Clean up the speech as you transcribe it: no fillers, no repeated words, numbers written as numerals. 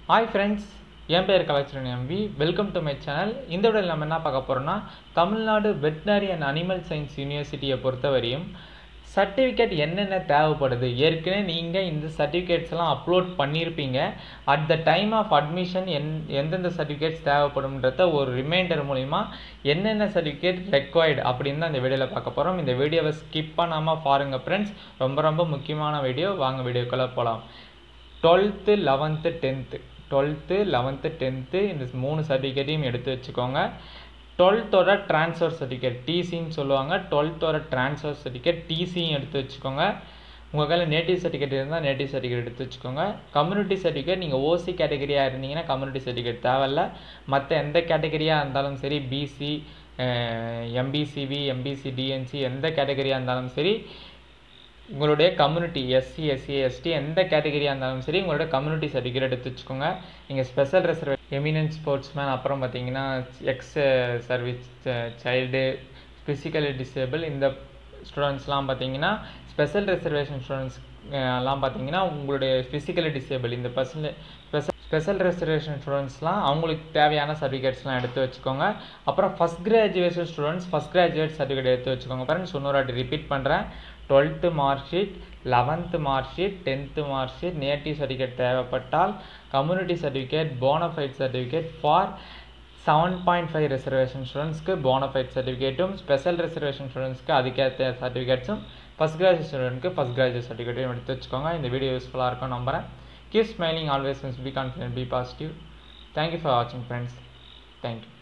Hi friends, என் பேர் கலாச்சரன் எம்பி. Welcome to my channel. இந்த வீடியோவில் நம்ம என்ன பார்க்க போகிறோம்னா, Tamil Nadu veterinary and animal science யூனிவர்சிட்டியை பொறுத்தவரையும் சர்டிஃபிகேட் என்னென்ன தேவைப்படுது. ஏற்கனவே நீங்கள் இந்த சர்டிஃபிகேட்ஸ் எல்லாம் அப்லோட் பண்ணியிருப்பீங்க. At the time of admission எந்தெந்த சர்டிஃபிகேட்ஸ் தேவைப்படும்ன்றத ஒரு ரிமைண்டர் மூலிமா என்னென்ன சர்டிஃபிகேட் ரெக்வயர்டு அப்படின்னு தான் இந்த வீடியோவில் பார்க்க போகிறோம். இந்த வீடியோவை ஸ்கிப் பண்ணாமல் பாருங்கள் ஃப்ரெண்ட்ஸ். ரொம்ப முக்கியமான வீடியோ. வாங்க வீடியோக்குள்ளே போகலாம். 12th 11th 10th 12th 11th 10th இந்த 3 சர்டிஃபிகேட்டையும் எடுத்து வச்சுக்கோங்க. 12th ட்ரான்ஸ்ஃபர் சர்டிஃபிகேட் டிசின்னு சொல்லுவாங்க. 12th ட்ரான்ஸ்ஃபர் சர்டிஃபிகேட் டிசியும் எடுத்து வச்சுக்கோங்க. உங்கள் கையில் நேட்டிவ் சர்டிஃபிகேட் இருந்தால் நேட்டிவ் சர்டிஃபிகேட் எடுத்து வச்சுக்கோங்க. கம்யூனிட்டி சர்டிஃபிகேட் நீங்கள் ஓசி கேட்டகரியாக இருந்தீங்கன்னா கம்யூனிட்டி சர்டிஃபிகேட் தேவையில்லை. மற்ற எந்த கேட்டகரியாக இருந்தாலும் சரி, பிசி, எம்பிசிவி, எம்பிசி டிஎன்சி எந்த கேட்டகரியாக இருந்தாலும் சரி, உங்களுடைய கம்யூனிட்டி எஸ்சி, எஸ்சி, எஸ்டி எந்த கேட்டகரியாக இருந்தாலும் சரி உங்களோட கம்யூனிட்டி சர்டிஃபிகேட் எடுத்து வச்சுக்கோங்க. நீங்கள் ஸ்பெஷல் ரிசர்வேஷன், எமினன்ட் ஸ்போர்ட்ஸ்மேன், அப்புறம் பார்த்தீங்கன்னா ex service child, physically disable இந்த ஸ்டூடெண்ட்ஸ்லாம் பார்த்தீங்கன்னா, ஸ்பெஷல் ரிசர்வேஷன் ஸ்டூடெண்ட்ஸ் எல்லாம் பார்த்தீங்கன்னா உங்களுடைய ஃபிசிக்கலி டிசேபிள் இந்த ஸ்பெஷல் ரிசர்வேஷன் ஸ்டூடெண்ட்ஸ்லாம் அவங்களுக்கு தேவையான சர்டிஃபிகேட்ஸ்லாம் எடுத்து வச்சுக்கோங்க. அப்புறம் first graduation students first graduate certificate எடுத்து வச்சுக்கோங்க. ஃப்ரெண்ட்ஸ் இன்னொரு வாட்டி ரிப்பீட் பண்ணுறேன். 12th mark sheet, 11th mark sheet, 10th mark sheet, native certificate தேவைப்பட்டால் community certificate, bonafide certificate for 7.5 reservation ஸ்டூடெண்ட்ஸ்க்கு போனஃபைட் சர்டிஃபிகேட்டும், ஸ்பெஷல் ரிசர்வேஷன் ஸ்டூடெண்ட்ஸ்க்கு அதுக்கேற்ற சர்டிஃபிகேட்ஸும், ஃபஸ்ட் கிராஜுவேட் ஸ்டூடெண்ட்க்கு ஃபஸ்ட் கிராஜுவேட் சர்டிஃபிகேட்டும் எடுத்து வச்சுக்கோங்க. இந்த வீடியோ யூஸ்ஃபுல்லாக இருக்கும் நம்புகிறேன். Keep smiling always, be confident, be positive. Thank you for watching friends. Thank you.